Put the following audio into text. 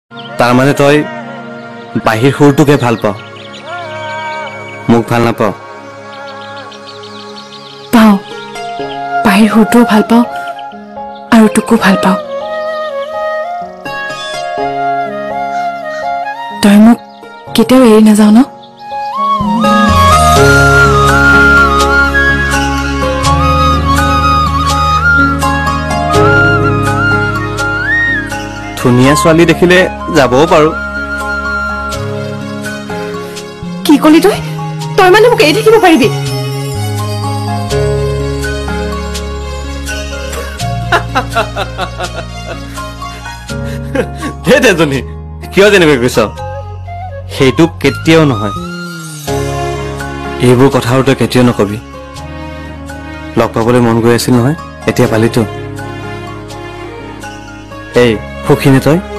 তাৰ মানে তই বাহিৰ সুৰটোকে ভাল পাওঁ, মোক ভাল নাপাওঁ? পাওঁ, বাহিৰ সুৰটোও ভাল পাওঁ আৰু তোকো ভাল পাওঁ। তই মোক কেতিয়াও এৰি নাযাওঁ ন? ধুনীয়া ছোৱালী দেখিলে যাবও পাৰো। কি কলি তই? তই মানে মোক এৰি থাকিব পাৰিবি? তেজনী কিয় যেনেকৈ কৈছ? সেইটো কেতিয়াও নহয়। এইবোৰ কথাও তই কেতিয়াও নকবি। লগ পাবলৈ মন গৈ আছিল নহয়, এতিয়া পালিতো। এই সুখী নে তই?